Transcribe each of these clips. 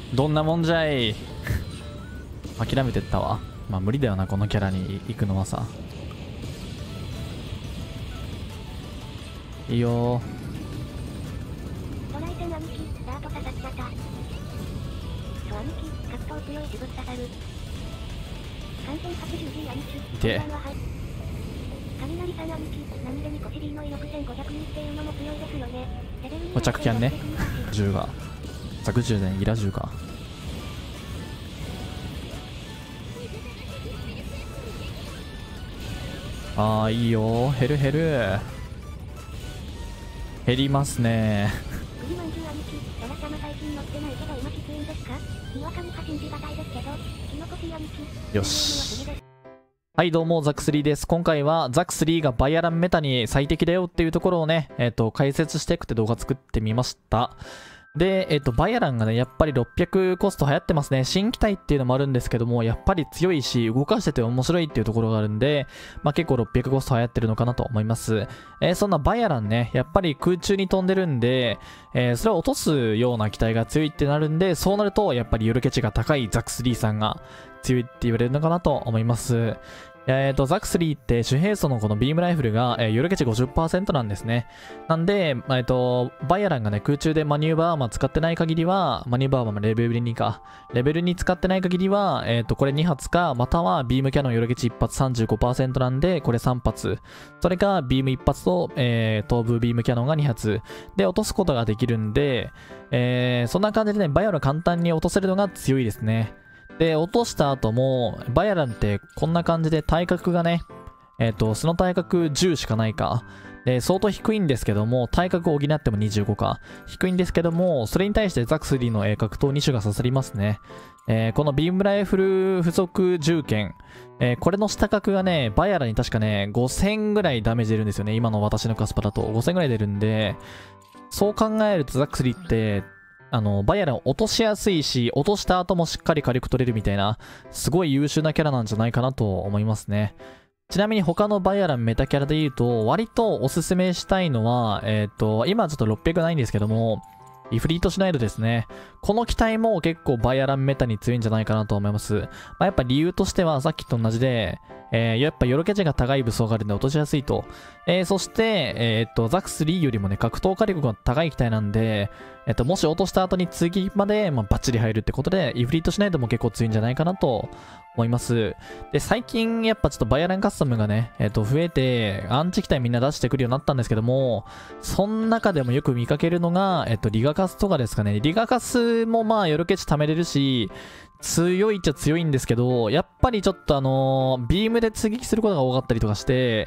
どんなもんじゃい。諦めてったわ。まあ無理だよな、このキャラに行くのはさ。いいよトライセン兄貴、ダート刺さっちゃった。そう兄貴、格闘強いしぶっ刺さる。完全 80G 兄貴。 いて雷さん兄貴、何気にコシリーの威力1500人っていうのも強いですよね。レベル2 これ着キャンね。銃が着銃でイラ銃か。ああいいよ、減る減る、減りますね。 栗まんじゅう兄貴、ララ様最近乗ってないけど今きついんですか？にわかにか信じがたいですけど、キノコシー兄貴。 よし。はいどうもザク3です。今回はザク3がバイアランメタに最適だよっていうところをね、解説していくって動画作ってみました。で、バイアランがね、やっぱり600コスト流行ってますね。新機体っていうのもあるんですけども、やっぱり強いし、動かしてて面白いっていうところがあるんで、まあ結構600コスト流行ってるのかなと思います。そんなバイアランね、やっぱり空中に飛んでるんで、それを落とすような機体が強いってなるんで、そうなると、やっぱりヨルケ値が高いザク3さんが強いって言われるのかなと思います。ザク3って主兵装のこのビームライフルが、ヨルケ値 50% なんですね。なんで、バイアランがね、空中でマニューバーアーマー使ってない限りは、マニューバーアーマーレベル2か。レベル2使ってない限りは、これ2発か、またはビームキャノンヨルケ値1発 35% なんで、これ3発。それか、ビーム1発と、頭部ビームキャノンが2発。で、落とすことができるんで、そんな感じでね、バイアラン簡単に落とせるのが強いですね。で、落とした後も、バイアランってこんな感じで体格がね、素の体格10しかないか。で、相当低いんですけども、体格を補っても25か。低いんですけども、それに対してザク3の格闘2種が刺さりますね。このビームライフル付属銃剣。これの下格がね、バイアランに確かね、5000ぐらいダメージ出るんですよね。今の私のカスパだと5000ぐらい出るんで、そう考えるとザク3って、バイアランを落としやすいし、落とした後もしっかり火力取れるみたいな、すごい優秀なキャラなんじゃないかなと思いますね。ちなみに他のバイアランメタキャラで言うと、割とおすすめしたいのは、今ちょっと600ないんですけども、イフリートシュナイドですね。この機体も結構バイアランメタに強いんじゃないかなと思います。やっぱ理由としてはさっきと同じで、やっぱヨロケ値が高い武装があるんで落としやすいと。そして、ザク3よりもね、格闘火力が高い機体なんで、もし落とした後に次まで、バッチリ入るってことで、イフリートシュナイドも結構強いんじゃないかなと思います。で、最近やっぱちょっとバイアランカスタムがね、増えて、アンチ機体みんな出してくるようになったんですけども、その中でもよく見かけるのが、リガカスとかですかね。リガカスもまあ、ヨロケ値貯めれるし、強いっちゃ強いんですけど、やっぱりちょっとビームで追撃することが多かったりとかして、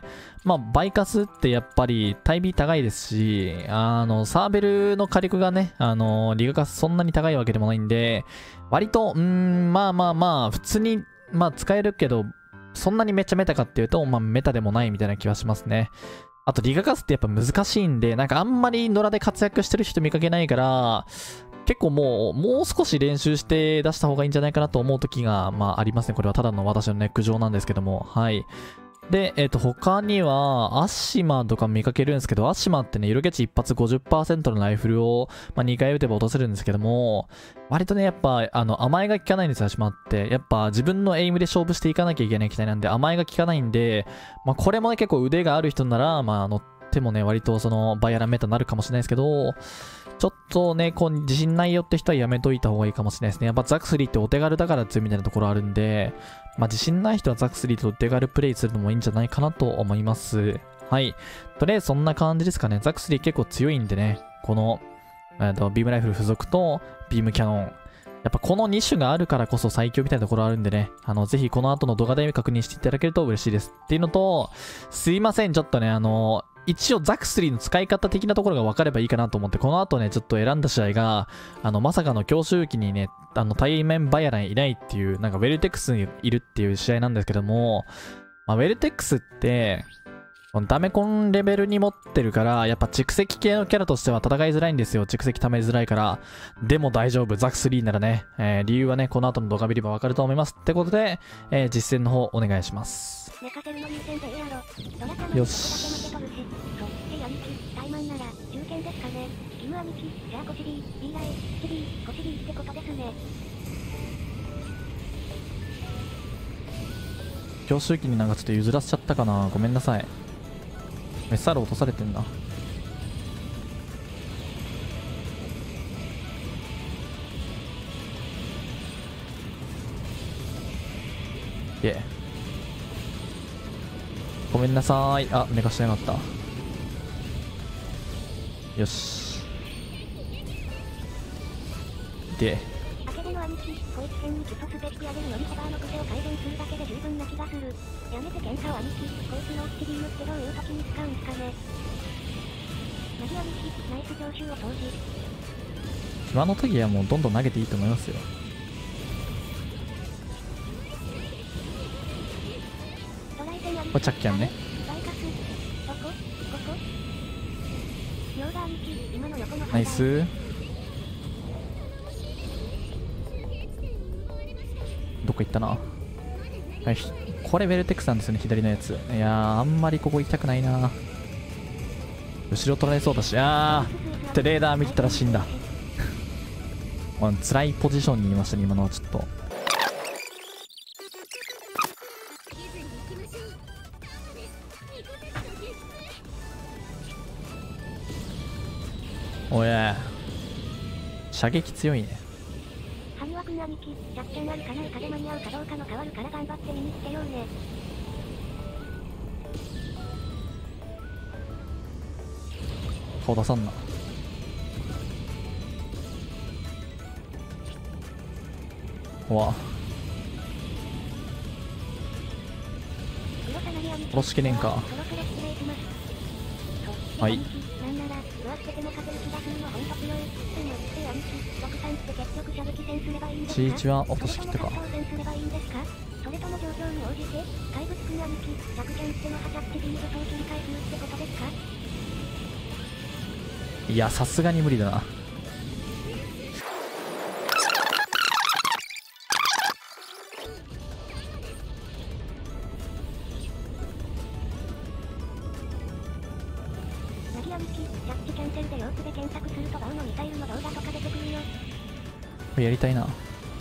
バイカスってやっぱり対比高いですし、サーベルの火力がね、リガカスそんなに高いわけでもないんで、割と、普通に、使えるけど、そんなにめっちゃメタかっていうと、メタでもないみたいな気はしますね。あと、リガカスってやっぱ難しいんで、なんかあんまり野良で活躍してる人見かけないから、結構もう少し練習して出した方がいいんじゃないかなと思う時が、ありますね。これはただの私のネック上なんですけども。はい。で、他には、アッシマとか見かけるんですけど、アッシマってね、色ケ値一発 50% のライフルを、2回撃てば落とせるんですけども、割とね、やっぱ、甘えが効かないんですよ、アッシマって。やっぱ、自分のエイムで勝負していかなきゃいけない機体なんで、甘えが効かないんで、これもね、結構腕がある人なら、乗ってもね、割とその、バイアランメタになるかもしれないですけど、ちょっとね、自信ないよって人はやめといた方がいいかもしれないですね。やっぱザク3ってお手軽だから強いみたいなところあるんで、自信ない人はザク3とお手軽プレイするのもいいんじゃないかなと思います。はい。とりあえずそんな感じですかね。ザク3結構強いんでね、この、ビームライフル付属とビームキャノン。やっぱこの2種があるからこそ最強みたいなところあるんでね、ぜひこの後の動画で確認していただけると嬉しいです。っていうのと、すいません、ちょっとね、一応ザク3の使い方的なところが分かればいいかなと思って、この後ね、ちょっと選んだ試合が、まさかの強襲機にね、対面バイアランいないっていう、なんかウェルテックスにいるっていう試合なんですけども、ウェルテックスって、ダメコンレベルに持ってるから、やっぱ蓄積系のキャラとしては戦いづらいんですよ。蓄積溜めづらいから。でも大丈夫。ザク3ならね、理由はね、この後の動画見ればわかると思います。ってことで、実践の方お願いします。よし。 ム兄貴、じゃあコシビー、ビーライ、チビー、コシビーってことですね。 強襲機になんかちょっと譲らせちゃったかな。ごめんなさい。メッサール落とされてんな。ごめんなさーい。あ、寝かしてなかった。よし。で、 アケベの兄貴、こいつ剣にキュとスペック上げるよりホバーの癖を改善するだけで十分な気がする。やめて喧嘩を兄貴、こいつの落ちビームってどういう時に使うんすかね。マジ兄貴、ナイス常習を投じ。 今の時はもうどんどん投げていいと思いますよ。これチャッキャンね。ナイス。どこ行ったな。はい、これベルテックスなんですよね、左のやつ。いやー、あんまりここ行きたくないな。後ろ取られそうだし、ってレーダー見てたら死んだ。辛いポジションにいましたね、今のはちょっと。おい、射撃強いね。 ハニワ君兄貴、弱点あるかないかで間に合うかどうかの変わるから頑張って見に来てようね。 顔出さんな。うわ、殺しきれんか。はい。C1 は落としきったか。 それとも状況に応じて怪物君兄貴弱点ってのはジャッジビームと切り返すってことですか。 いや、さすがに無理だな。これやりたいな。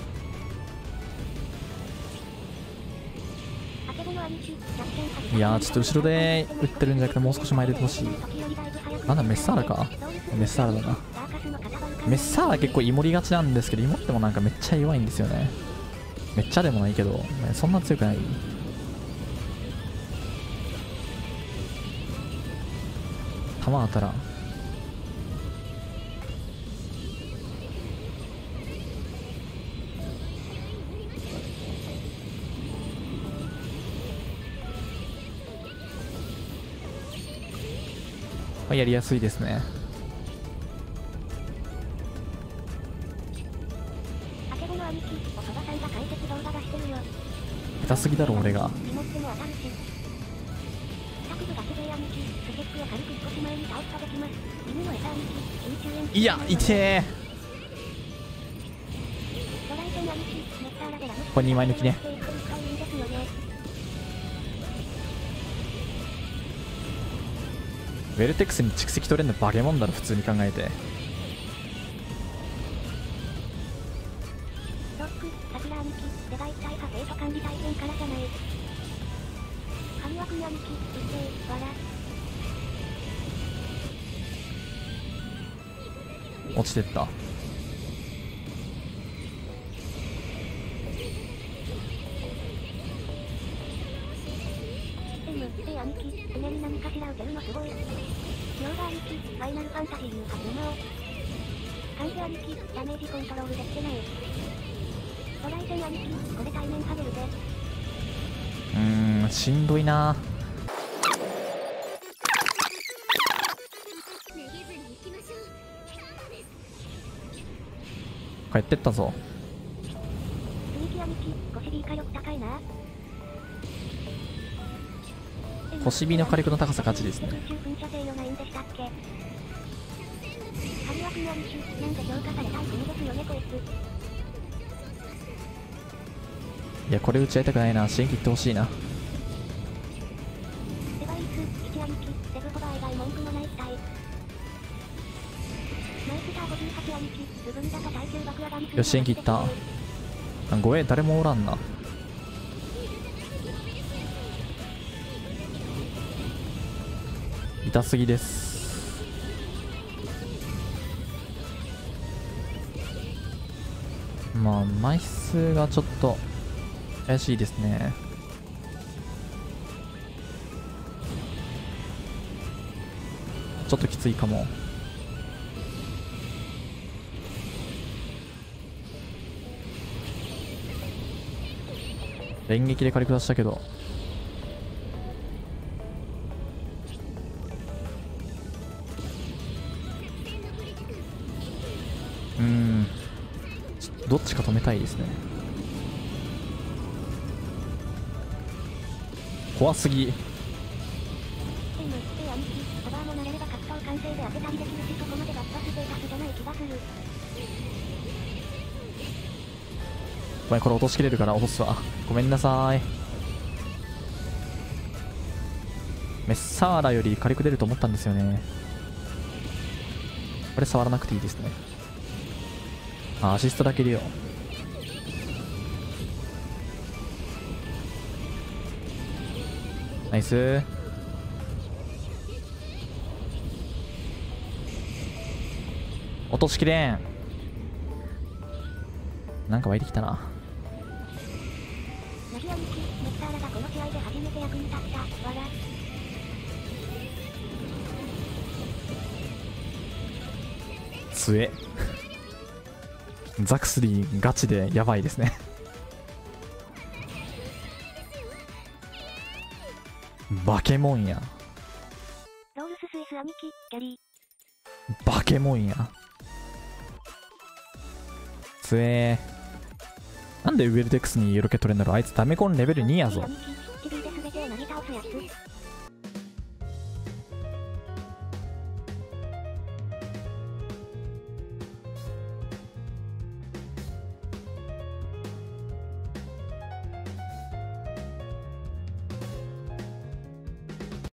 いやー、ちょっと後ろで打ってるんじゃなくてもう少し前で出てほしい。なんだ、メッサーラか。メッサーラだな。メッサーラ結構イモりがちなんですけど、イモってもなんかめっちゃ弱いんですよね。めっちゃでもないけど、そんな強くない。弾当たらん。やりやすいですね。下手すぎだろ俺が。いや、痛え。これ2枚抜きね。ウェルテックスに蓄積取れるのバケモンだろ、普通に考えて。落ちてった。兄貴、常に何かしら打てるのすごい。ヨーダ兄貴、ファイナルファンタジーいう発表。感謝兄貴、ダメージコントロールできてない。ドライセン兄貴、これ対面ハゲるで。しんどいな。帰ってったぞ。 雰囲気兄貴、コシビー火力高いな。 コシビの火力の高さ勝ちですね。いや、これ打ち合いたくないな。支援切ってほしいな。 スター58兄貴、部分だと耐久爆上がりする。 よし、延期いった。護衛誰もおらんな。痛すぎです。まあ枚数がちょっと怪しいですね。ちょっときついかも。連撃で軽く出したけど、どっちか止めたいですね。怖すぎ。ごめん、これ落としきれるから落とすわ。ごめんなさい。メッサーラより軽く出ると思ったんですよね。これ触らなくていいですね。あ、アシストだけでよ。ナイス。落としきれん。なんか湧いてきたな。 ナギ兄貴、メッサーラがこの試合で初めて役に立った。わら。 つえ。ザクスリーガチでやばいですね。バケモンや。 ロールススイス兄貴、キャリー。 バケモンや。つえー。なんでウェルテックスに色気取れんだろ。あいつダメコンレベル2やぞ。 兄貴、チビで全てをなぎ倒すやつ。